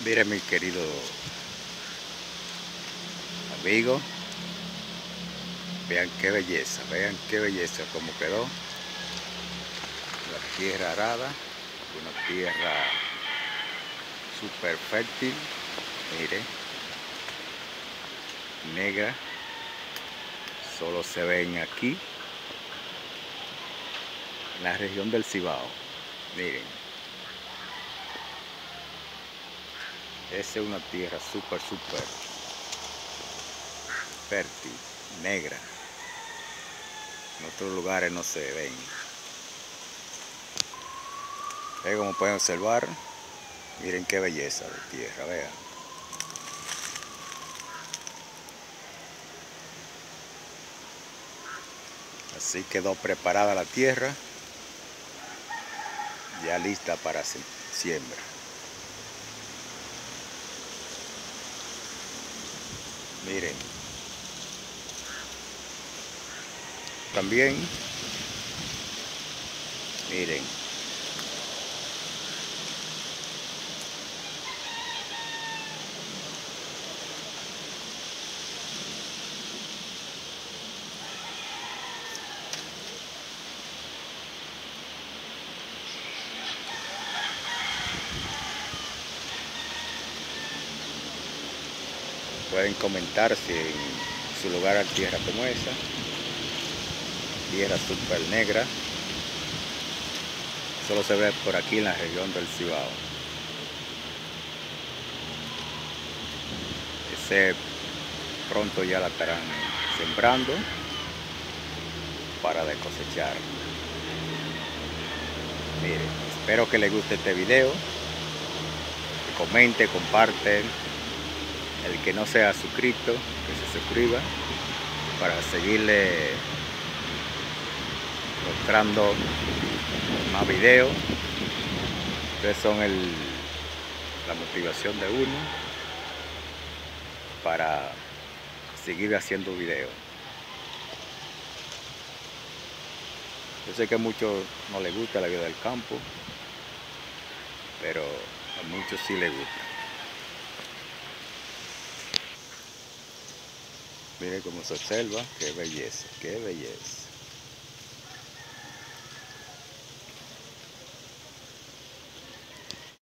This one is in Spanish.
Miren, mi querido amigo, vean qué belleza como quedó la tierra arada, una tierra súper fértil, miren, negra, solo se ven aquí en la región del Cibao. Miren, esa es una tierra súper fértil, negra. En otros lugares no se ven. Como pueden observar, miren qué belleza de tierra, vean. Así quedó preparada la tierra, ya lista para siembra. Miren, también, miren, pueden comentar si en su lugar hay tierra como esa, tierra súper negra, solo se ve por aquí en la región del Cibao. Ese pronto ya la estarán sembrando para de cosechar. Miren, espero que les guste este video, que comente, comparte. El que no sea suscrito, que se suscriba para seguirle mostrando más videos. Ustedes son la motivación de uno para seguir haciendo videos. Yo sé que a muchos no les gusta la vida del campo, pero a muchos sí les gusta. Miren cómo se observa, qué belleza, qué belleza.